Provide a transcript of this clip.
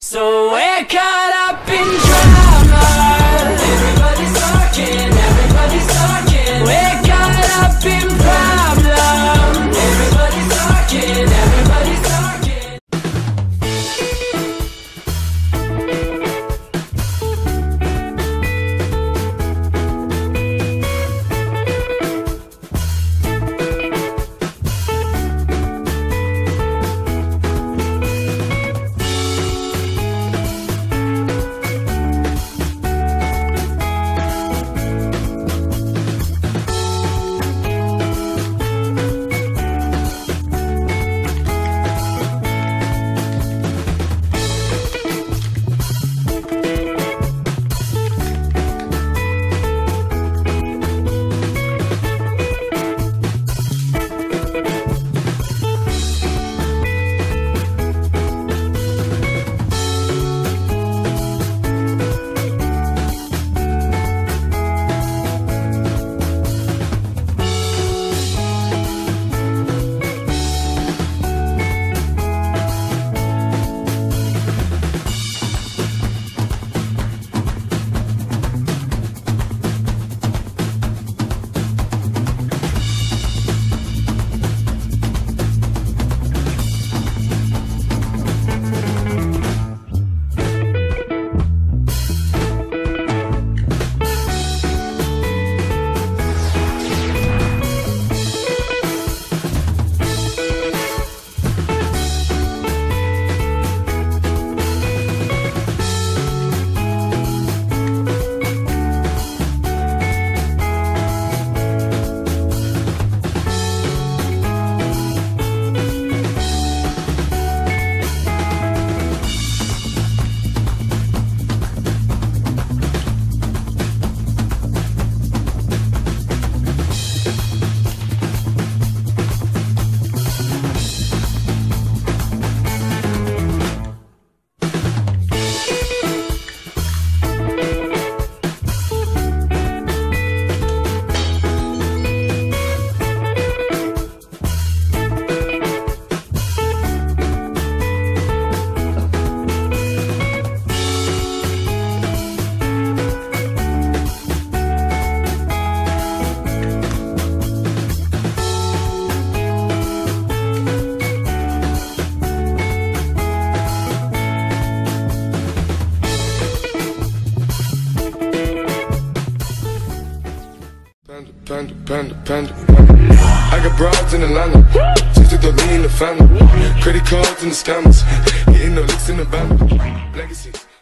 So we're caught up in drama. Everybody's talking. We're caught up in problems. Everybody's talking. Panda. I got broads in Atlanta, just to the lean in the family. Credit cards and the scammers, getting no licks in the band. Legacies.